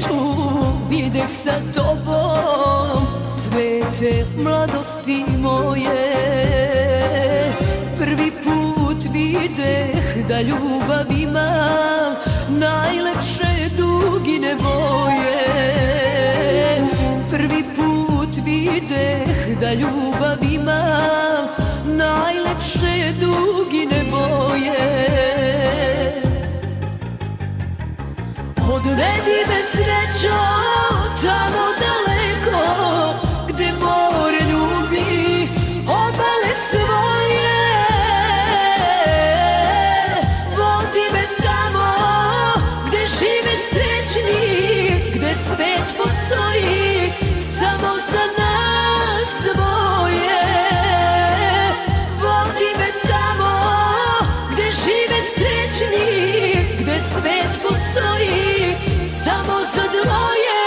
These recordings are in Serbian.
sreću videh sa tobom, cvete mladosti moje. Prvi put videh da ljubav ima najlepše dugine boje. Prvi put videh da ljubav ima najlepše dugine boje. Odvedi me srećo tamo daleko, gde more ljubi obale svoje. Vodi me tamo gde žive srećni, gde svet postoji samo za nas dvoje. Vodi me tamo gde žive srećni, gde svet postoji samo za dvoje.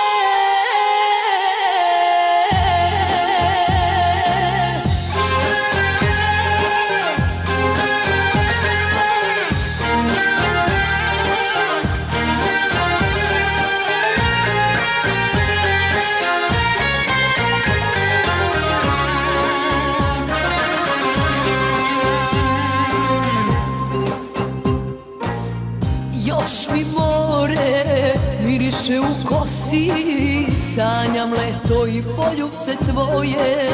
Još mi more miriše u kosi, sanjam leto i poljubce tvoje.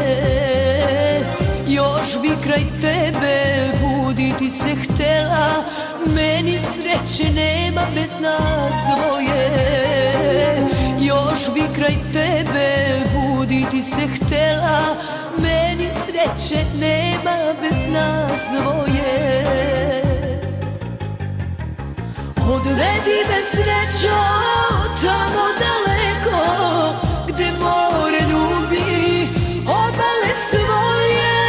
Još bi kraj tebe buditi se htela, meni sreće nema bez nas dvoje. Još bi kraj tebe buditi se htela, meni sreće nema bez nas dvoje. Odvedi me srećo tamo daleko, gde more ljubi obale svoje.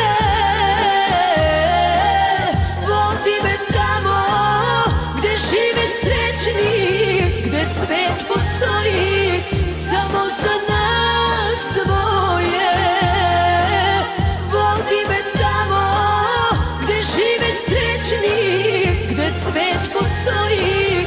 Vodi me tamo gde žive srećni, gde svet postoji samo za nas dvoje. Vodi me tamo gde žive srećni, gde svet postoji